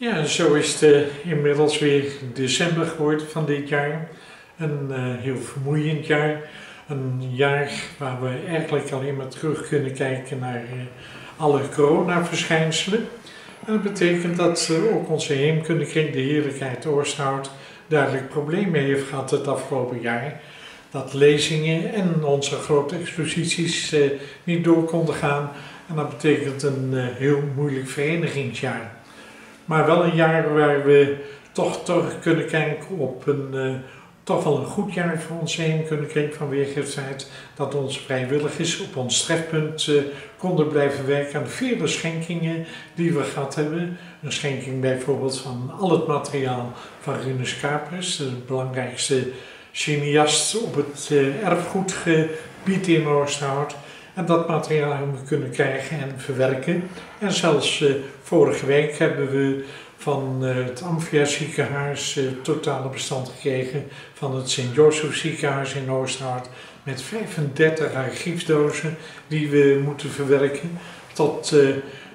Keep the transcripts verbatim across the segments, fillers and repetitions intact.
Ja, zo is het uh, inmiddels weer december geworden van dit jaar. Een uh, heel vermoeiend jaar. Een jaar waar we eigenlijk alleen maar terug kunnen kijken naar uh, alle coronaverschijnselen. En dat betekent dat uh, ook onze heemkundekring, de Heerlijkheid Oorsthout, duidelijk problemen heeft gehad het afgelopen jaar. Dat lezingen en onze grote exposities uh, niet door konden gaan. En dat betekent een uh, heel moeilijk verenigingsjaar. Maar wel een jaar waar we toch terug kunnen kijken op een uh, toch wel een goed jaar voor onze heemkundekring, vanwege het feit dat onze vrijwilligers op ons trefpunt uh, konden blijven werken aan de vele schenkingen die we gehad hebben. Een schenking bijvoorbeeld van al het materiaal van Rinus Kapers, de belangrijkste cineast op het uh, erfgoedgebied in Oorsthout. En dat materiaal hebben we kunnen krijgen en verwerken. En zelfs uh, vorige week hebben we van uh, het Amphia ziekenhuis uh, totale bestand gekregen van het Sint-Joseph ziekenhuis in Oorsthout. Met vijfendertig archiefdozen die we moeten verwerken. Tot uh,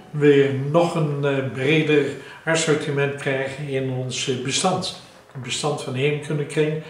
we nog een uh, breder assortiment krijgen in ons uh, bestand. Een bestand van de heemkundekring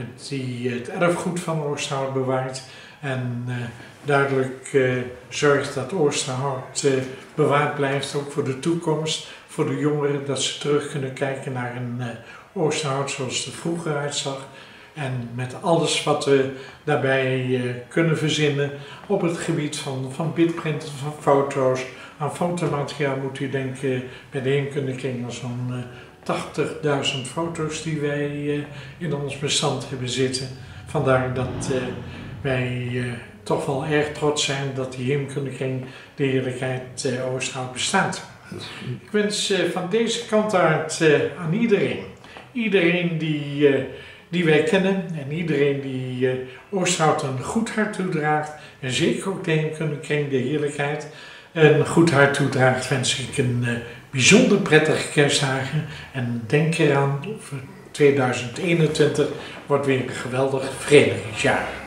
die het erfgoed van Oorsthout bewaart. En uh, duidelijk uh, zorgt dat Oorsthout uh, bewaard blijft, ook voor de toekomst. Voor de jongeren, dat ze terug kunnen kijken naar een uh, Oorsthout zoals het er vroeger uitzag. En met alles wat we daarbij uh, kunnen verzinnen op het gebied van, van bitprinten, van foto's. Aan fotomateriaal moet u denken bij de heemkundekring aan zo'n uh, tachtigduizend foto's die wij uh, in ons bestand hebben zitten. Vandaar dat uh, wij uh, toch wel erg trots zijn dat die heemkundekring, de Heerlijkheid uh, Oorsthout, bestaat. Ik wens uh, van deze kant uit uh, aan iedereen, iedereen die, uh, die wij kennen en iedereen die uh, Oorsthout een goed hart toedraagt, en zeker ook de heemkundekring, de Heerlijkheid, een goed hart toedraagt, wens ik een uh, bijzonder prettige kerstdagen. En denk eraan, tweeduizend eenentwintig wordt weer een geweldig verenigingsjaar.